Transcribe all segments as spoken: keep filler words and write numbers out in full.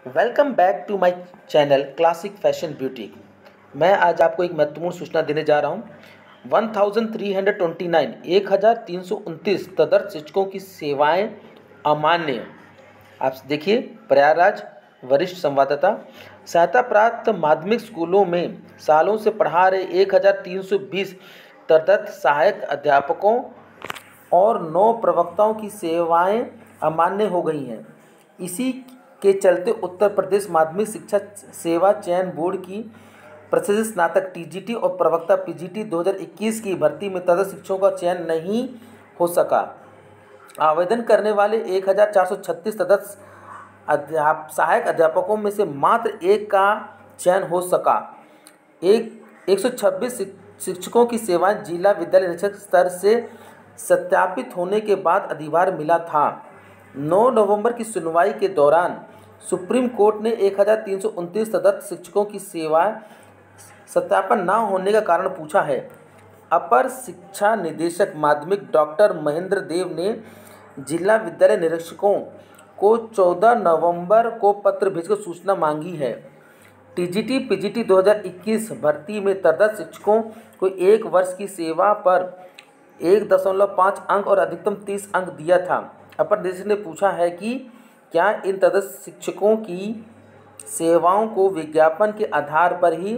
Welcome back to my channel classic fashion beauty. मैं आज आपको एक महत्वपूर्ण सूचना देने जा रहा हूँ। One thousand three hundred twenty nine एक हज़ार तीन सौ उनतीस तदर्थ शिक्षकों की सेवाएं अमान्य। आप देखिए, प्रयागराज वरिष्ठ संवाददाता, सहायता प्राप्त माध्यमिक स्कूलों में सालों से पढ़ा रहे एक हज़ार तीन सौ बीस तदर्थ सहायक अध्यापकों और नौ प्रवक्ताओं की सेवाएं अमान्य हो गई हैं। इसी के चलते उत्तर प्रदेश माध्यमिक शिक्षा सेवा चयन बोर्ड की प्रसिद्ध स्नातक टीजीटी और प्रवक्ता पीजीटी दो हज़ार इक्कीस की भर्ती में तदर्थ शिक्षकों का चयन नहीं हो सका। आवेदन करने वाले एक हज़ार चार सौ छत्तीस तदर्थ अध्याप सहायक अध्यापकों में से मात्र एक का चयन हो सका। एक एक सौ छब्बीस शिक्षकों की सेवाएं जिला विद्यालय निरीक्षक स्तर से सत्यापित होने के बाद अधिभार मिला था। नौ नवंबर की सुनवाई के दौरान सुप्रीम कोर्ट ने एक हज़ार तीन सौ उनतीस तदर्थ शिक्षकों की सेवाएं सत्यापन न होने का कारण पूछा है। अपर शिक्षा निदेशक माध्यमिक डॉक्टर महेंद्र देव ने जिला विद्यालय निरीक्षकों को चौदह नवंबर को पत्र भेजकर सूचना मांगी है। टीजीटी पीजीटी दो हज़ार इक्कीस भर्ती में तदर्थ शिक्षकों को एक वर्ष की सेवा पर एक दशमलव पाँच अंक और अधिकतम तीस अंक दिया था। अपर निदेशक ने पूछा है कि क्या इन तदर्थ शिक्षकों की सेवाओं को विज्ञापन के आधार पर ही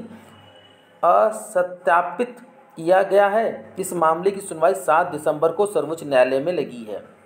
असत्यापित किया गया है। इस मामले की सुनवाई सात दिसंबर को सर्वोच्च न्यायालय में लगी है।